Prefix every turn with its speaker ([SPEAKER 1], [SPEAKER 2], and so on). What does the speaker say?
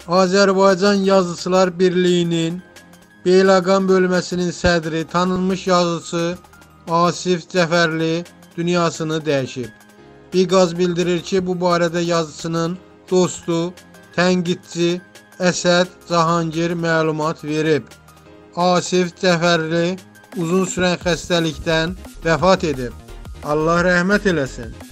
[SPEAKER 1] Azərbaycan Yazıçılar Birliyinin Beyləqan bölməsinin sədri, tanınmış yazıcı Asif Cəfərli dünyasını dəyişib. Biqaz bildirir ki, bu barədə yazıcının dostu, tənqidçi Əsəd Cahangir məlumat verib. Asif Cəfərli uzun sürən xəstəlikdən vəfat edib. Allah rəhmət eləsin.